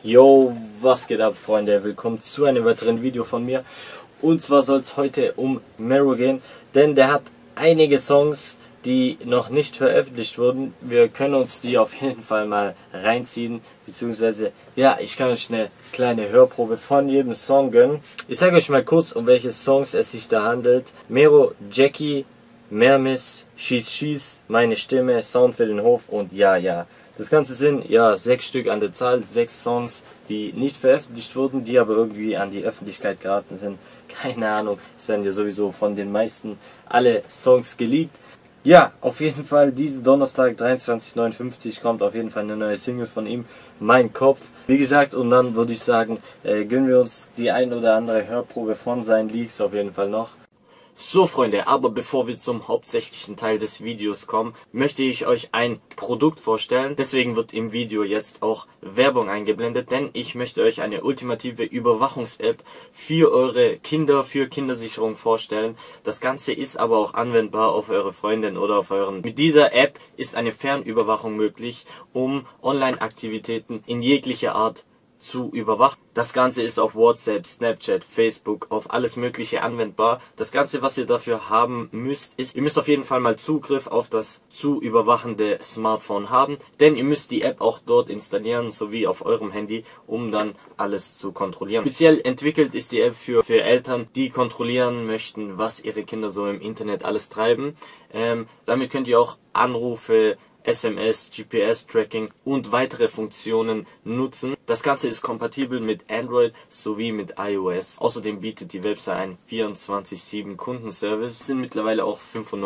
Yo, was geht ab, Freunde? Willkommen zu einem weiteren Video von mir. Und zwar soll es heute um Mero gehen, denn der hat einige Songs, die noch nicht veröffentlicht wurden. Wir können uns die auf jeden Fall mal reinziehen, beziehungsweise, ja, ich kann euch eine kleine Hörprobe von jedem Song gönnen. Ich sage euch mal kurz, um welche Songs es sich da handelt. Mero, Jackie, Mermis, Schieß, Meine Stimme, Sound für den Hof und Ja. Das Ganze sind ja 6 Stück an der Zahl, 6 Songs, die nicht veröffentlicht wurden, die aber irgendwie an die Öffentlichkeit geraten sind. Keine Ahnung, es werden ja sowieso von den meisten alle Songs geleakt. Ja, auf jeden Fall, diesen Donnerstag 23:59 kommt auf jeden Fall eine neue Single von ihm, Mein Kopf. Wie gesagt, und dann würde ich sagen, gönnen wir uns die ein oder andere Hörprobe von seinen Leaks auf jeden Fall noch. So Freunde, aber bevor wir zum hauptsächlichen Teil des Videos kommen, möchte ich euch ein Produkt vorstellen. Deswegen wird im Video jetzt auch Werbung eingeblendet, denn ich möchte euch eine ultimative Überwachungs-App für eure Kinder, für Kindersicherung vorstellen. Das Ganze ist aber auch anwendbar auf eure Freundin oder auf euren... Mit dieser App ist eine Fernüberwachung möglich, um Online-Aktivitäten in jeglicher Art zu überwachen. Das Ganze ist auf WhatsApp, Snapchat, Facebook, auf alles Mögliche anwendbar. Das Ganze, was ihr dafür haben müsst, ist, ihr müsst auf jeden Fall mal Zugriff auf das zu überwachende Smartphone haben, denn ihr müsst die App auch dort installieren, sowie auf eurem Handy, um dann alles zu kontrollieren. Speziell entwickelt ist die App für Eltern, die kontrollieren möchten, was ihre Kinder so im Internet alles treiben. Damit könnt ihr auch Anrufe, SMS, GPS-Tracking und weitere Funktionen nutzen. Das Ganze ist kompatibel mit Android sowie mit iOS. Außerdem bietet die Website einen 24/7 Kundenservice. Es sind mittlerweile auch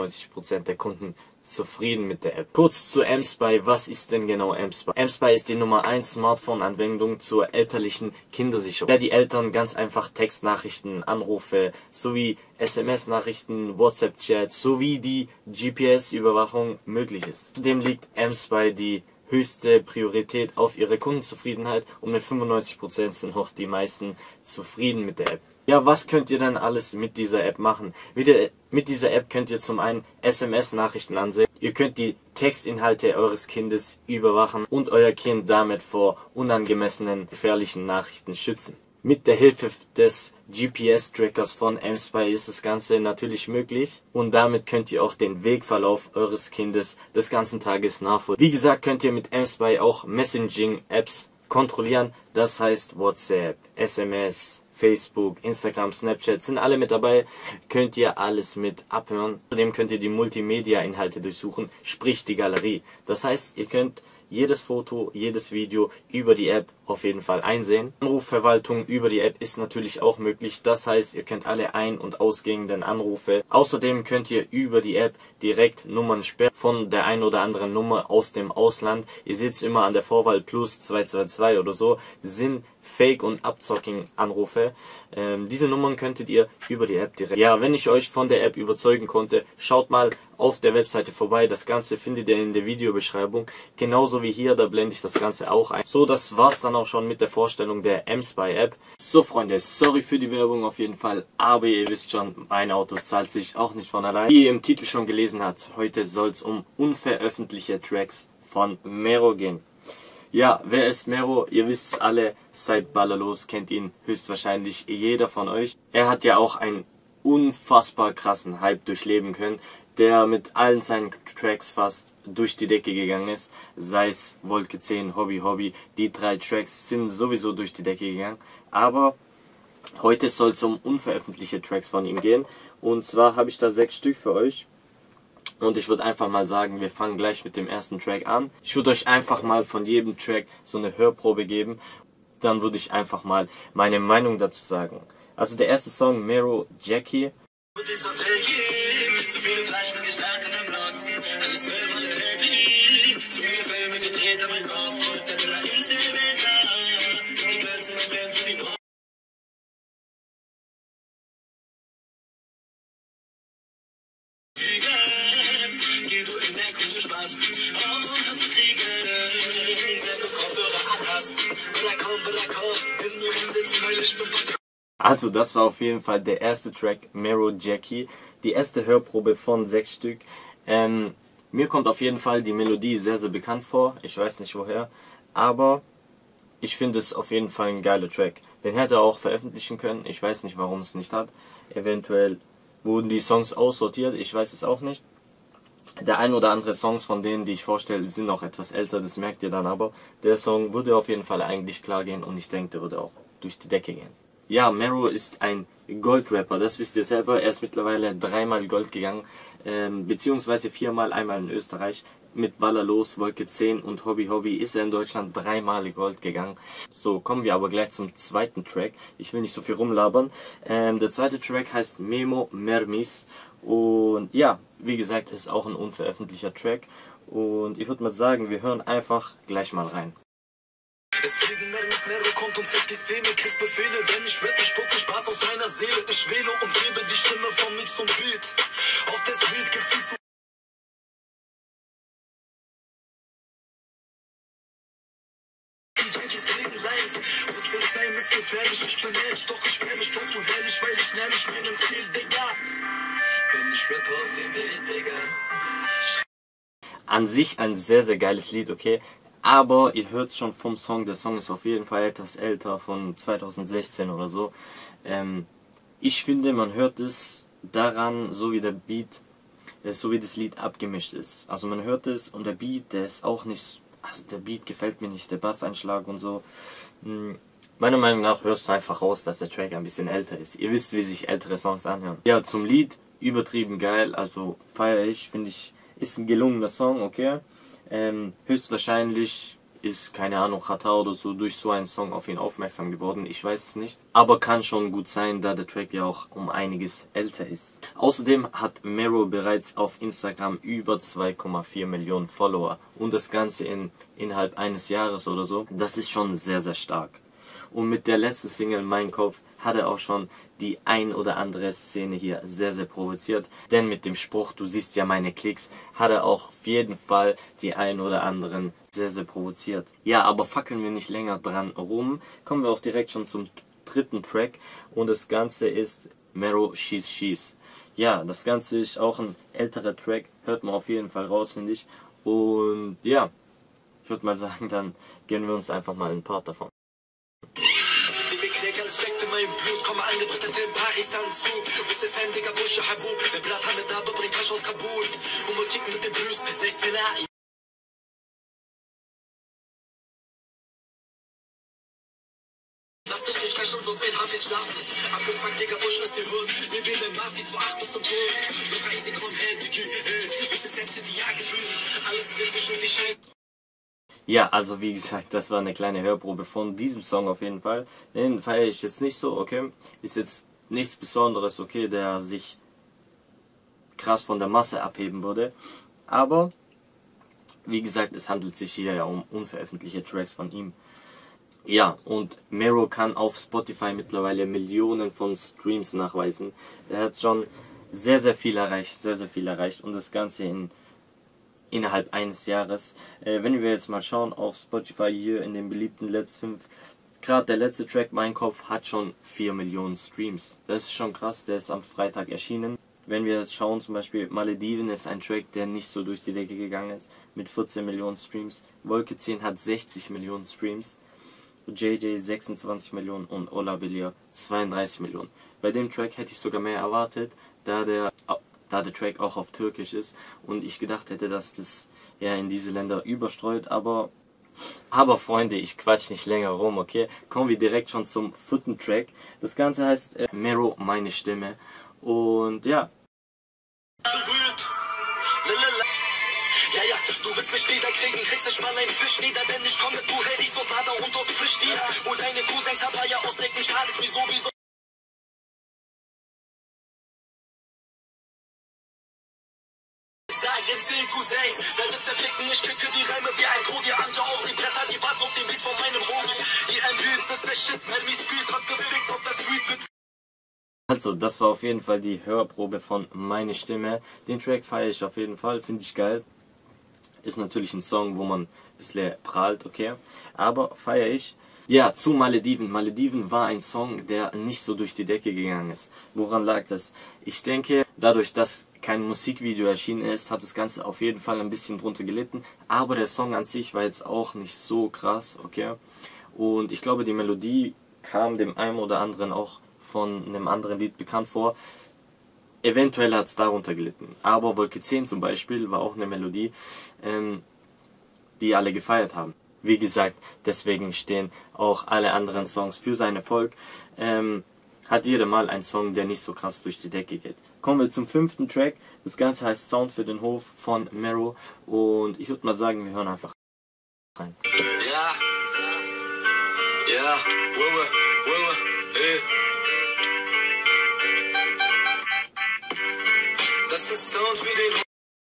95% der Kunden zufrieden mit der App. Kurz zu mSpy. Was ist denn genau mSpy? mSpy ist die Nummer 1 Smartphone-Anwendung zur elterlichen Kindersicherung, da die Eltern ganz einfach Textnachrichten, Anrufe sowie SMS-Nachrichten, WhatsApp-Chats sowie die GPS-Überwachung möglich ist. Zudem liegt mSpy die höchste Priorität auf ihre Kundenzufriedenheit und mit 95% sind auch die meisten zufrieden mit der App. Ja, was könnt ihr denn alles mit dieser App machen? Mit dieser App könnt ihr zum einen SMS-Nachrichten ansehen, ihr könnt die Textinhalte eures Kindes überwachen und euer Kind damit vor unangemessenen, gefährlichen Nachrichten schützen. Mit der Hilfe des GPS-Trackers von mSpy ist das Ganze natürlich möglich und damit könnt ihr auch den Wegverlauf eures Kindes des ganzen Tages nachvollziehen. Wie gesagt, könnt ihr mit mSpy auch Messaging-Apps kontrollieren, das heißt WhatsApp, SMS, Facebook, Instagram, Snapchat sind alle mit dabei, könnt ihr alles mit abhören. Außerdem könnt ihr die Multimedia-Inhalte durchsuchen, sprich die Galerie. Das heißt, ihr könnt jedes Foto, jedes Video über die App auf jeden Fall einsehen. Anrufverwaltung über die App ist natürlich auch möglich. Das heißt, ihr könnt alle ein- und ausgehenden Anrufe. Außerdem könnt ihr über die App direkt Nummern sperren von der ein oder anderen Nummer aus dem Ausland. Ihr seht es immer an der Vorwahl plus 222 oder so, sind Fake- und Abzocking-Anrufe. Diese Nummern könntet ihr über die App direkt... Ja, wenn ich euch von der App überzeugen konnte, schaut mal auf der Webseite vorbei. Das Ganze findet ihr in der Videobeschreibung. Genauso wie hier, da blende ich das Ganze auch ein. So, das war's dann auch schon mit der Vorstellung der mSpy App. So Freunde, sorry für die Werbung auf jeden Fall, aber ihr wisst schon, mein Auto zahlt sich auch nicht von allein. Wie ihr im Titel schon gelesen habt, heute soll es um unveröffentlichte Tracks von Mero gehen. Ja, wer ist Mero? Ihr wisst es alle, seit Ballerlos kennt ihn höchstwahrscheinlich jeder von euch. Er hat ja auch einen unfassbar krassen Hype durchleben können, der mit allen seinen Tracks fast durch die Decke gegangen ist. Sei es Wolke 10, Hobby, die 3 Tracks sind sowieso durch die Decke gegangen. Aber heute soll es um unveröffentlichte Tracks von ihm gehen. Und zwar habe ich da 6 Stück für euch. Und ich würde einfach mal sagen, wir fangen gleich mit dem ersten Track an. Ich würde euch einfach mal von jedem Track so eine Hörprobe geben. Dann würde ich einfach mal meine Meinung dazu sagen. Also der erste Song, Mero, Jackie. Also das war auf jeden Fall der erste Track, Mero, Jackie. Die erste Hörprobe von 6 Stück. Mir kommt auf jeden Fall die Melodie sehr, sehr bekannt vor. Ich weiß nicht woher. Aber ich finde es auf jeden Fall ein geiler Track. Den hätte er auch veröffentlichen können. Ich weiß nicht, warum es nicht hat. Eventuell wurden die Songs aussortiert. Ich weiß es auch nicht. Der ein oder andere Songs von denen, die ich vorstelle, sind auch etwas älter. Das merkt ihr dann aber. Der Song würde auf jeden Fall eigentlich klar gehen und ich denke, der würde auch durch die Decke gehen. Ja, Mero ist ein Goldrapper. Das wisst ihr selber. Er ist mittlerweile 3-mal Gold gegangen. Beziehungsweise 4-mal, einmal in Österreich. Mit Baller los, Wolke 10 und Hobby Hobby ist er in Deutschland 3-mal Gold gegangen. So, kommen wir aber gleich zum zweiten Track. Ich will nicht so viel rumlabern. Der zweite Track heißt Memo Mermis. Und ja, wie gesagt, ist auch ein unveröffentlichter Track. Und ich würde mal sagen, wir hören einfach gleich mal rein. Es fliegen Mermis, Mero kommt und fällt die Szene, kriegst Befehle, wenn ich rappe, spucke Spaß aus meiner Seele. Ich wähle und gebe die Stimme von mir zum Beat. Auf der Street gibt's viel zu ist gefährlich, ich bin Mensch, doch ich werde mich zu hellig, weil ich näher mich meinem Ziel, Digga. Wenn ich rappe auf den Beat, Digga. An sich ein sehr, sehr geiles Lied, okay? Aber ihr hört schon vom Song, der Song ist auf jeden Fall etwas älter, von 2016 oder so. Ich finde, man hört es daran, so wie der Beat, so wie das Lied abgemischt ist. Also man hört es und der Beat, der ist auch nicht, also der Beat gefällt mir nicht, der Basseinschlag und so. Meiner Meinung nach hörst du einfach raus, dass der Track ein bisschen älter ist. Ihr wisst, wie sich ältere Songs anhören. Ja, zum Lied, übertrieben geil, also feiere ich, finde ich, ist ein gelungener Song, okay. Höchstwahrscheinlich ist, keine Ahnung, Chata oder so durch so einen Song auf ihn aufmerksam geworden, ich weiß es nicht. Aber kann schon gut sein, da der Track ja auch um einiges älter ist. Außerdem hat Mero bereits auf Instagram über 2,4 Millionen Follower. Und das Ganze innerhalb eines Jahres oder so. Das ist schon sehr, sehr stark. Und mit der letzten Single Mein Kopf hat er auch schon die ein oder andere Szene hier sehr, sehr provoziert. Denn mit dem Spruch, du siehst ja meine Klicks, hat er auch auf jeden Fall die ein oder anderen sehr, sehr provoziert. Ja, aber fackeln wir nicht länger dran rum. Kommen wir auch direkt schon zum dritten Track. Und das Ganze ist Mero Schieß Schieß. Ja, das Ganze ist auch ein älterer Track. Hört man auf jeden Fall raus, finde ich. Und ja, ich würde mal sagen, dann gönnen wir uns einfach mal einen Part davon. Alles schmeckt in meinem Blut, komme angebrettert in Paris Anzug. Bist es ein dicker Busche Habub, der Blatt mit Dabe bringt Cash aus Kabul. Humor kicken mit dem Blues, 16er. Lass dich nicht cashen, sonst hab ich schlafen. Abgefuckt, Digga, Busch ist die Hund. Wir wählen Mafia zu 8 bis zum Tod. Mit Reise kommt her, Digi. Bist es selbst in die Jagdgebühren. Alles dreht sich um die Schein. Ja, also wie gesagt, das war eine kleine Hörprobe von diesem Song auf jeden Fall. Den feiere ich jetzt nicht so, okay. Ist jetzt nichts Besonderes, okay, der sich krass von der Masse abheben würde. Aber, wie gesagt, es handelt sich hier ja um unveröffentlichte Tracks von ihm. Ja, und Mero kann auf Spotify mittlerweile Millionen von Streams nachweisen. Er hat schon sehr, sehr viel erreicht, sehr, sehr viel erreicht. Und das Ganze innerhalb eines Jahres. Wenn wir jetzt mal schauen auf Spotify hier in den beliebten Let's 5, gerade der letzte Track, Mein Kopf, hat schon 4 Millionen Streams. Das ist schon krass, der ist am Freitag erschienen. Wenn wir jetzt schauen, zum Beispiel Malediven ist ein Track, der nicht so durch die Decke gegangen ist, mit 14 Millionen Streams. Wolke 10 hat 60 Millionen Streams. JJ 26 Millionen und Ola Bilia 32 Millionen. Bei dem Track hätte ich sogar mehr erwartet, da der Track auch auf Türkisch ist und ich gedacht hätte, dass das ja in diese Länder überstreut, aber Freunde, ich quatsch nicht länger rum, okay? Kommen wir direkt schon zum vierten Track. Das Ganze heißt Mero, meine Stimme und ja. Ja, du willst mich niederkriegen, kriegst nicht mal einen Fisch nieder, denn ich komme mit Buhedis aus Radar und aus Pristina und deine Cousins haben ja aus Decken, Stahl ist mir sowieso. Sagen 10 Cousins, wer wird zerficken, ich kicke die Reime wie ein Trudi, Anja auf die Bretter, die Bats auf den Beat von meinem Homie. Die Ambience ist der Shit, Mermis Beat hat gefickt auf der Street. Also, das war auf jeden Fall die Hörprobe von Meine Stimme. Den Track feiere ich auf jeden Fall, finde ich geil. Ist natürlich ein Song, wo man ein bisschen prahlt, okay. Aber feiere ich. Ja, zu Malediven. Malediven war ein Song, der nicht so durch die Decke gegangen ist. Woran lag das? Ich denke, dadurch, dass kein Musikvideo erschienen ist, hat das Ganze auf jeden Fall ein bisschen drunter gelitten. Aber der Song an sich war jetzt auch nicht so krass, okay. Und ich glaube, die Melodie kam dem einen oder anderen auch von einem anderen Lied bekannt vor. Eventuell hat es darunter gelitten. Aber Wolke 10 zum Beispiel war auch eine Melodie, die alle gefeiert haben. Wie gesagt, deswegen stehen auch alle anderen Songs für sein Erfolg. Hat jeder mal einen Song, der nicht so krass durch die Decke geht. Kommen wir zum 5. Track. Das Ganze heißt Sound für den Hof von Mero. Und ich würde mal sagen, wir hören einfach rein. Ja, ja, hey. Das ist Sound für den Hof.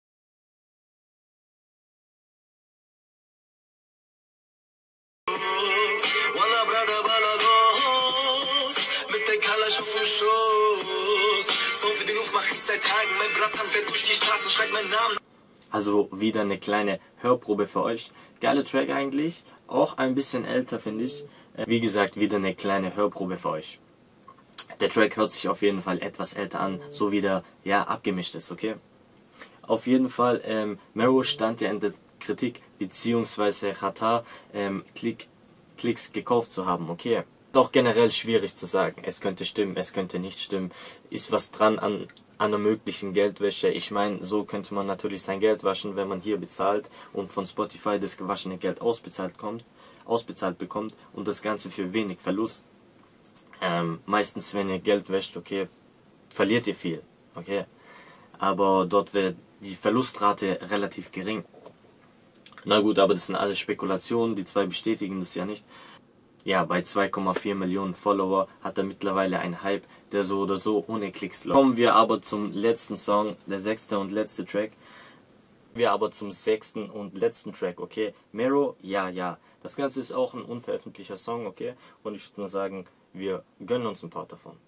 Walla Brother Balagos, mit der Kalasch auf dem Schoß. Sound für den Hof mach ich seit Tagen. Mein Bratan fährt durch die Straßen, schreibt meinen Namen. Also wieder eine kleine Hörprobe für euch. Geiler Track eigentlich, auch ein bisschen älter finde ich. Wie gesagt, wieder eine kleine Hörprobe für euch. Der Track hört sich auf jeden Fall etwas älter an, so wie der abgemischt ist, okay? Auf jeden Fall, Mero stand ja in der Kritik, beziehungsweise Xatar Klicks gekauft zu haben, okay? Ist auch generell schwierig zu sagen. Es könnte stimmen, es könnte nicht stimmen. Ist was dran an einer möglichen Geldwäsche. Ich meine, so könnte man natürlich sein Geld waschen, wenn man hier bezahlt und von Spotify das gewaschene Geld ausbezahlt bekommt und das Ganze für wenig Verlust. Meistens, wenn ihr Geld wäscht, okay, verliert ihr viel, okay? Aber dort wäre die Verlustrate relativ gering. Na gut, aber das sind alles Spekulationen, die zwei bestätigen das ja nicht. Ja, bei 2,4 Millionen Follower hat er mittlerweile einen Hype, der so oder so ohne Klicks läuft. Kommen wir aber zum letzten Song, der 6. und letzte Track. Okay? Mero, ja. Das Ganze ist auch ein unveröffentlichter Song, okay? Und ich würde nur sagen, wir gönnen uns ein paar davon.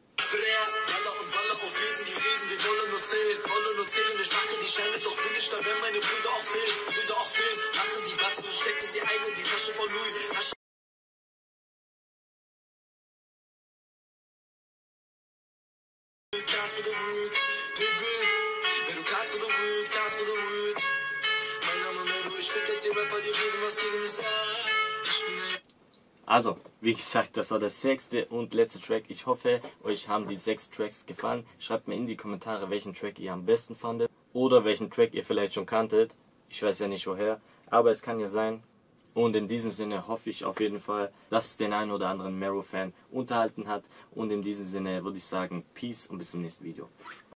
Ich mache die Scheine, doch bin ich da, wenn meine Brüder auch fehlen. Machen die Batzen und stecken sie ein in die Tasche von Louis. Also, wie gesagt, das war der 6. und letzte Track. Ich hoffe, euch haben die 6 Tracks gefallen. Schreibt mir in die Kommentare, welchen Track ihr am besten fandet. Oder welchen Track ihr vielleicht schon kanntet. Ich weiß ja nicht woher, aber es kann ja sein. Und in diesem Sinne hoffe ich auf jeden Fall, dass es den einen oder anderen Mero-Fan unterhalten hat. Und in diesem Sinne würde ich sagen, Peace und bis zum nächsten Video.